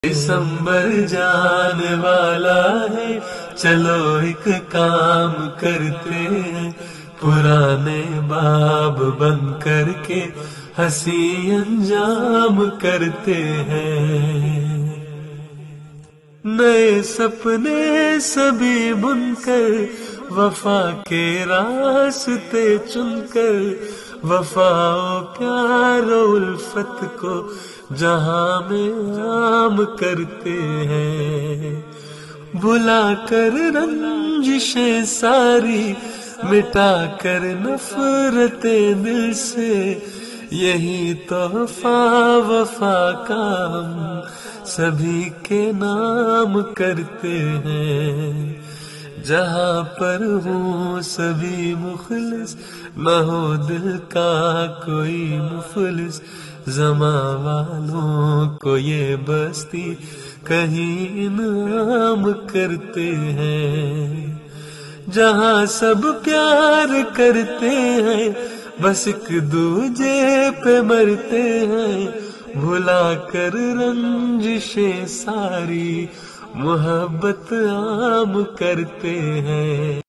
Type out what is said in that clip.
دسمبر جانے والا ہے، چلو ایک کام کرتے ہیں، پرانے باب بند کر کے ہنسی انجام کرتے ہیں۔ نئے سپنے سبھی بن کر، وفا کے راستے چن کر، وفا و پیار و الفت کو جہاں میں عام کرتے ہیں۔ بھلا کر رنجشیں ساری، مٹا کر نفرتیں دل سے، یہی تحفہ وفا کا ہم سبھی کے نام کرتے ہیں۔ جہاں پر ہوں سبھی مخلص، نہ ہو دل کا کوئی مفلس، زماں والوں کو یہ بستی کہیں انعام کرتے ہیں۔ جہاں سب پیار کرتے ہیں، بس ایک دوجے پہ مرتے ہیں، بھلا کر رنجشیں ساری، محبت عام کرتے ہیں۔